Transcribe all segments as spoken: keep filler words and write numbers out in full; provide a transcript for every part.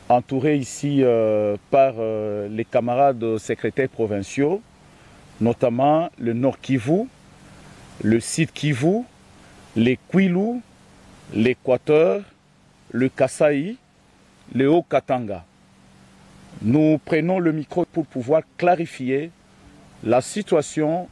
entouré ici euh, par euh, les camarades secrétaires provinciaux, notamment le Nord Kivu, le Sud Kivu, les Kwilu, l'Équateur, le Kasaï, le Haut-Katanga. Nous prenons le micro pour pouvoir clarifier la situation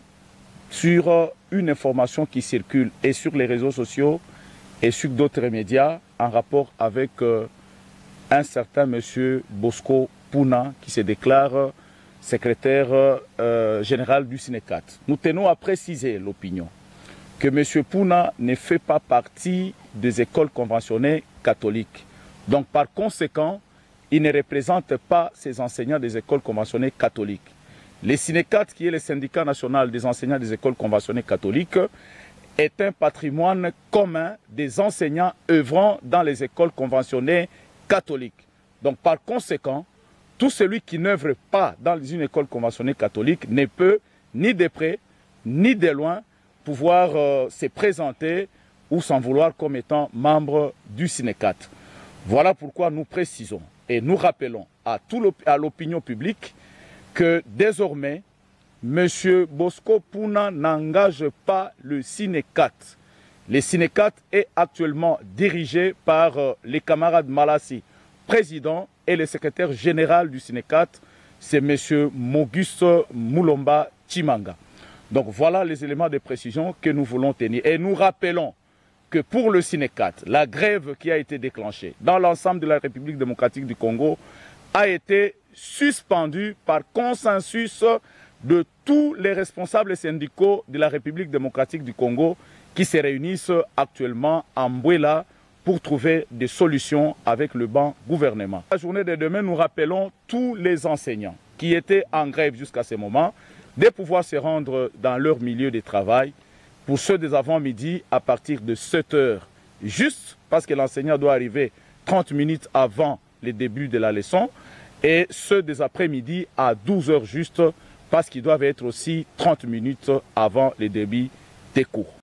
sur une information qui circule et sur les réseaux sociaux et sur d'autres médias en rapport avec euh, un certain monsieur Bosco Puna qui se déclare secrétaire euh, général du Sinecat. Nous tenons à préciser l'opinion que monsieur Puna ne fait pas partie des écoles conventionnées catholiques. Donc par conséquent, il ne représente pas ces enseignants des écoles conventionnées catholiques. Le Sinecat, qui est le syndicat national des enseignants des écoles conventionnées catholiques, est un patrimoine commun des enseignants œuvrant dans les écoles conventionnées catholiques. Donc par conséquent, tout celui qui n'œuvre pas dans une école conventionnée catholique ne peut, ni de près, ni de loin, pouvoir euh, se présenter ou s'en vouloir comme étant membre du Sinecat. Voilà pourquoi nous précisons et nous rappelons à, à l'opinion publique que désormais, M. Bosco Puna n'engage pas le Sinecat. Le Sinecat est actuellement dirigé par euh, les camarades Malassi, président, et le secrétaire général du Sinecat, c'est M. Moguste Moulomba Chimanga. Donc voilà les éléments de précision que nous voulons tenir. Et nous rappelons que pour le Sinecat, la grève qui a été déclenchée dans l'ensemble de la République démocratique du Congo a été suspendue par consensus de tous les responsables syndicaux de la République démocratique du Congo qui se réunissent actuellement en Mbouela pour trouver des solutions avec le banc gouvernement. La journée de demain, nous rappelons tous les enseignants qui étaient en grève jusqu'à ce moment de pouvoir se rendre dans leur milieu de travail. Pour ceux des avant-midi, à partir de sept heures, juste parce que l'enseignant doit arriver trente minutes avant le début de la leçon, et ceux des après-midi à douze heures juste, parce qu'ils doivent être aussi trente minutes avant le début des cours.